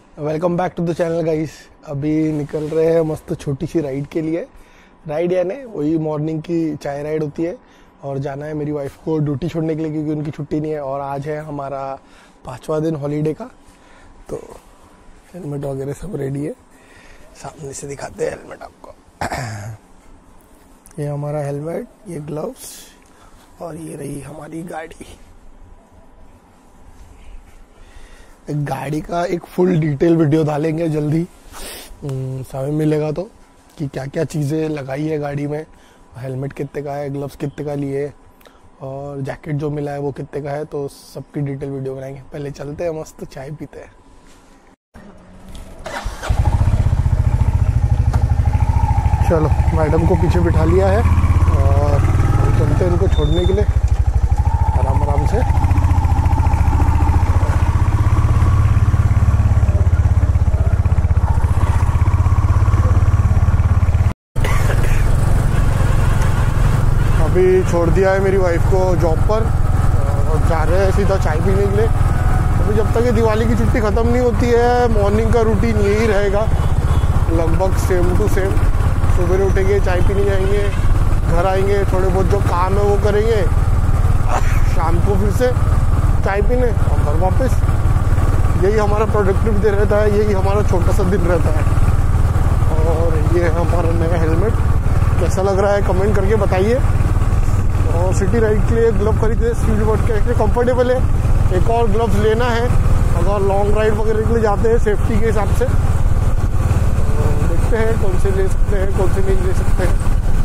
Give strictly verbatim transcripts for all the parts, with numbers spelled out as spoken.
Welcome back to the channel guys. अभी निकल रहे हैं मस्त छोटी सी राइड के लिए। राइड यानी वही मॉर्निंग की चाय राइड होती है और जाना है मेरी वाइफ को ड्यूटी छोड़ने के लिए क्योंकि उनकी छुट्टी नहीं है और आज है हमारा पाँचवा दिन हॉलीडे का। तो हेलमेट वगैरह सब रेडी है, सामने से दिखाते हैं हेलमेट आपको। ये हमारा हेलमेट, ये ग्लव्स और ये रही हमारी गाड़ी। गाड़ी का एक फुल डिटेल वीडियो डालेंगे जल्दी समय मिलेगा तो, कि क्या क्या चीज़ें लगाई है गाड़ी में, हेलमेट कितने का है, ग्लव्स कितने का लिए और जैकेट जो मिला है वो कितने का है, तो सबकी डिटेल वीडियो बनाएंगे। पहले चलते हैं, मस्त चाय पीते हैं। चलो, मैडम को पीछे बिठा लिया है और हम चलते हैं इनको छोड़ने के लिए आराम आराम से। अभी छोड़ दिया है मेरी वाइफ को जॉब पर और जा रहे हैं सीधा चाय पीने के लिए। अभी जब तक ये दिवाली की छुट्टी ख़त्म नहीं होती है, मॉर्निंग का रूटीन यही रहेगा लगभग सेम टू सेम। सुबह उठेंगे, चाय पीने जाएंगे, घर आएंगे, थोड़े बहुत जो काम है वो करेंगे, शाम को फिर से चाय पीने और घर वापस। यही हमारा प्रोडक्टिव दिन रहता है, यही हमारा छोटा सा दिन रहता है। और ये हमारा नया हेलमेट कैसा लग रहा है कमेंट करके बताइए। और सिटी राइड के लिए ग्लव खरीदे, स्पीड बोर्ड के कंफर्टेबल है। एक और ग्लव्स लेना है अगर लॉन्ग राइड वगैरह के लिए जाते हैं सेफ्टी के हिसाब से। तो देखते हैं कौन से ले सकते हैं, कौन से नहीं ले सकते हैं।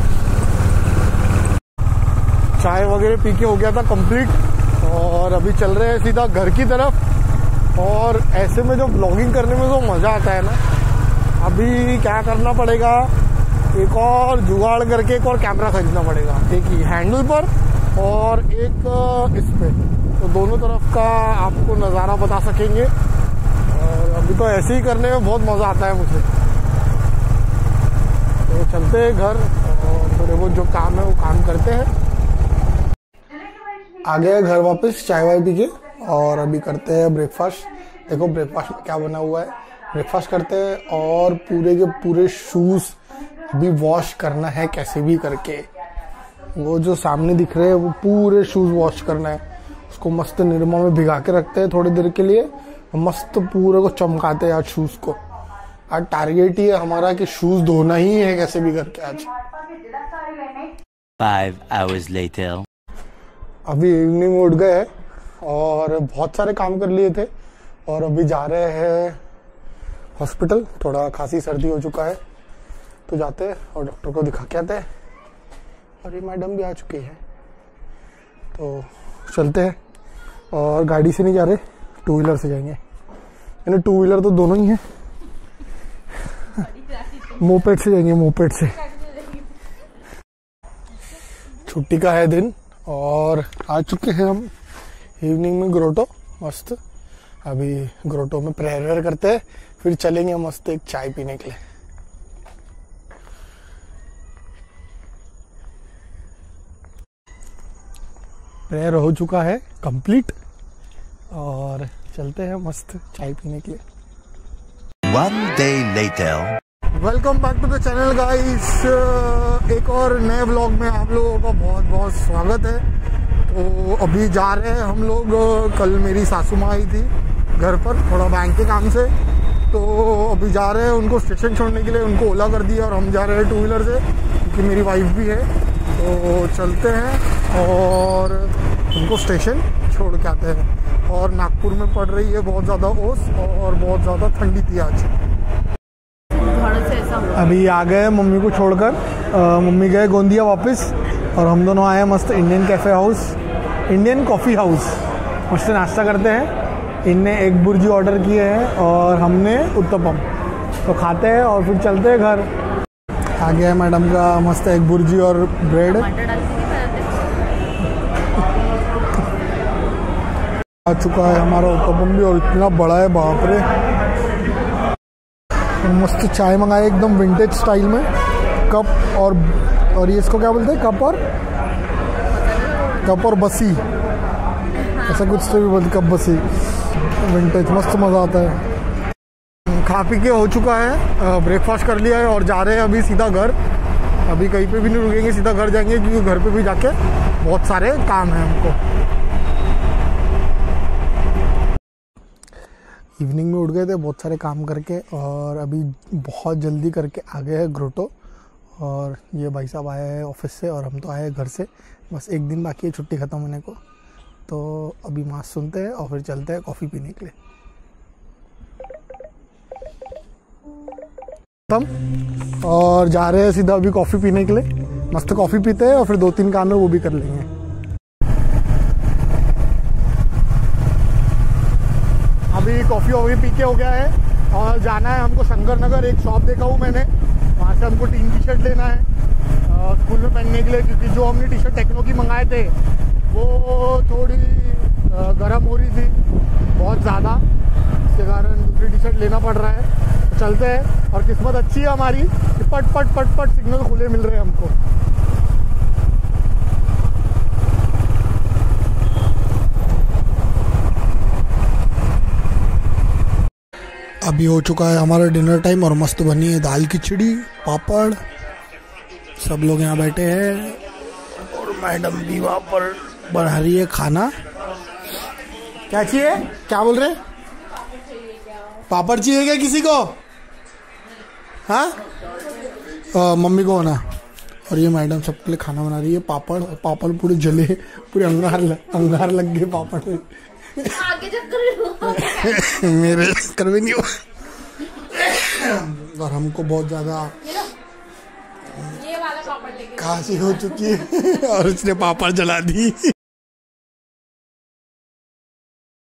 चाय वगैरह पी के हो गया था कंप्लीट और अभी चल रहे हैं सीधा घर की तरफ। और ऐसे में जो ब्लॉगिंग करने में जो मज़ा आता है ना, अभी क्या करना पड़ेगा, एक और जुगाड़ करके एक और कैमरा खरीदना पड़ेगा, एक ही हैंडल पर और एक इस पे, तो दोनों तरफ का आपको नज़ारा बता सकेंगे। और अभी तो ऐसे ही करने में बहुत मज़ा आता है मुझे। तो चलते हैं घर और थोड़े बहुत जो काम है वो काम करते हैं। आ गए घर वापस चाय वाय पी के और अभी करते हैं ब्रेकफास्ट। देखो ब्रेकफास्ट में क्या बना हुआ है, ब्रेकफास्ट करते हैं और पूरे के पूरे शूज़ भी वॉश करना है कैसे भी करके। वो जो सामने दिख रहे हैं वो पूरे शूज वॉश करना है, उसको मस्त निरमा में भिगा के रखते हैं थोड़ी देर के लिए, मस्त पूरे को चमकाते हैं आज शूज को। आज टारगेट ही है हमारा कि शूज धोना ही है कैसे भी करके आज। Five hours later. अभी इवनिंग उठ गए हैं और बहुत सारे काम कर लिए थे और अभी जा रहे हैं हॉस्पिटल। थोड़ा खांसी सर्दी हो चुका है तो जाते हैं और डॉक्टर को दिखा के आते हैं। और ये मैडम भी आ चुकी है तो चलते हैं। और गाड़ी से नहीं जा रहे, टू व्हीलर से जाएंगे, यानी टू व्हीलर तो दोनों ही हैं, मोपेड से जाएंगे, मोपेड से। छुट्टी का है दिन और आ चुके हैं हम इवनिंग में ग्रोटो। मस्त अभी ग्रोटो में प्रेयर वेयर करते हैं, फिर चलेंगे मस्त एक चाय पीने के लिए। प्रेयर हो चुका है कंप्लीट और चलते हैं मस्त चाय पीने के लिए। One day later. Welcome back to the channel guys. एक और नए व्लॉग में आप लोगों का बहुत बहुत स्वागत है। तो अभी जा रहे हैं हम लोग। कल मेरी सासू माँ आई थी घर पर थोड़ा बैंक के काम से, तो अभी जा रहे हैं उनको स्टेशन छोड़ने के लिए। उनको ओला कर दिया और हम जा रहे हैं टू व्हीलर से क्योंकि मेरी वाइफ भी है। तो चलते हैं और उनको स्टेशन छोड़ के आते हैं। और नागपुर में पड़ रही है बहुत ज़्यादा ओस और बहुत ज़्यादा ठंडी थी आज। अभी आ गए मम्मी को छोड़कर, मम्मी गए गोंदिया वापस और हम दोनों आए मस्त Indian cafe house, Indian coffee house. मस्त नाश्ता करते हैं। इनने एक बुर्जी ऑर्डर किए हैं और हमने उत्तपम, तो खाते हैं और फिर चलते हैं घर। आ गया है मैडम का मस्त एक बुर्जी और ब्रेड। आ चुका है हमारा उत्तपम भी और इतना बड़ा है, बाप रे। मस्त चाय मंगाए एकदम विंटेज स्टाइल में, कप और और ये इसको क्या बोलते हैं, कप और कप और बसी, ऐसा कुछ तो भी बोलते, कप बसी। विंटेज मस्त मज़ा आता है। खा पी के हो चुका है, ब्रेकफास्ट कर लिया है और जा रहे हैं अभी सीधा घर। अभी कहीं पे भी नहीं रुकेंगे, सीधा घर जाएंगे क्योंकि घर पे भी जाके बहुत सारे काम हैं हमको। इवनिंग में उठ गए थे बहुत सारे काम करके और अभी बहुत जल्दी करके आ गए हैं ग्रोटो। और ये भाई साहब आए हैं ऑफिस से और हम तो आए हैं घर से। बस एक दिन बाकी है छुट्टी ख़त्म होने को, तो अभी मास सुनते हैं और फिर चलते हैं कॉफ़ी पीने के लिए। खत्म और जा रहे हैं सीधा अभी कॉफ़ी पीने के लिए। मस्त कॉफ़ी पीते हैं और फिर दो तीन काम है वो भी कर लेंगे। अभी कॉफ़ी वॉफ़ी पी के हो गया है और जाना है हमको शंकर नगर। एक शॉप देखा हूँ मैंने, वहाँ से हमको टीन टी शर्ट लेना है स्कूल में पहनने के लिए, क्योंकि जो हमने टी शर्ट टेक्नो की मंगाए थे वो थोड़ी गर्म हो रही थी बहुत ज़्यादा, इसके कारण दूसरी टी शर्ट लेना पड़ रहा है। तो चलते हैं और किस्मत अच्छी है हमारी कि पट पट पट पट सिग्नल खुले मिल रहे हैं हमको। अभी हो चुका है हमारा डिनर टाइम और मस्त बनी है दाल खिचड़ी पापड़। सब लोग यहाँ बैठे हैं और मैडम भी वहाँ पर बना रही है खाना। क्या चाहिए, क्या बोल रहे? पापड़ चाहिए क्या किसी को? हाँ मम्मी को होना। और ये मैडम सबके लिए खाना बना रही है, पापड़ और पापड़ पूरे जले, पूरे अंगार अंगार लग गए पापड़ में। आगे चक्कर मेरे चक्कर में नहीं हो। और हमको बहुत ज्यादा खांसी हो चुकी है और उसने पापड़ जला दी।